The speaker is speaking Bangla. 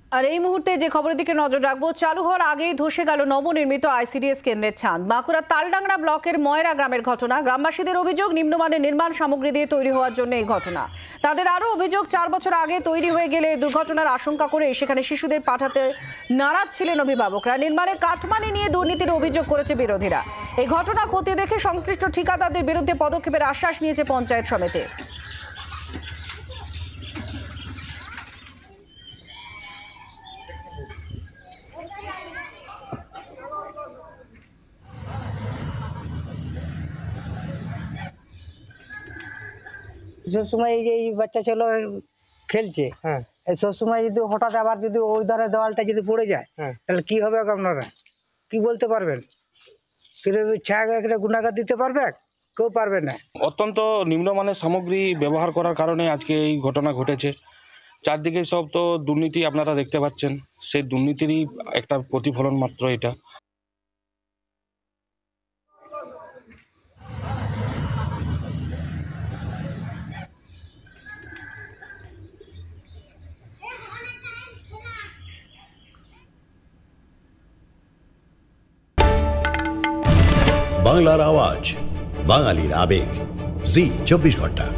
আর এই মুহূর্তে যে খবরের দিকে নজর রাখবো, চালু হওয়ার আগেই ধসে গেল নবনির্মিত আইসিডিএস কেন্দ্রের ছাদ। বাঁকুড়ার তালডাংরা ব্লকের ময়রা গ্রামের ঘটনা। গ্রামবাসীদের অভিযোগ, নিম্নমানের নির্মাণ সামগ্রী দিয়ে তৈরি হওয়ার জন্য এই ঘটনা। তাদের আরও অভিযোগ, 4 বছর আগে তৈরি হয়ে গেলে দুর্ঘটনার আশঙ্কা করে সেখানে শিশুদের পাঠাতে নারাজ ছিলেন অভিভাবকরা। নির্মাণে কাটমানি নিয়ে দুর্নীতির অভিযোগ করেছে বিরোধীরা। এই ঘটনা খতিয়ে দেখে সংশ্লিষ্ট ঠিকাদারদের বিরুদ্ধে পদক্ষেপের আশ্বাস নিয়েছে পঞ্চায়েত সমিতি। সব সময় এই যে বাচ্চা ছেলে খেলছে, সব সময় যদি হঠাৎ আবার যদি ওই ধারে দেওয়ালটা যদি পড়ে যায় তাহলে কি হবে আপনারা কি বলতে পারবেন? একটা গুণাগার দিতে পারবে? কেউ পারবে না। অত্যন্ত নিম্নমানের সামগ্রী ব্যবহার করার কারণে আজকে এই ঘটনা ঘটেছে। চারদিকে সব তো দুর্নীতি আপনারা দেখতে পাচ্ছেন, সেই দুর্নীতিরই একটা প্রতিফলন মাত্র এটা। বাংলার আওয়াজ, বাঙালির আবেগ, জি 24 ঘন্টা।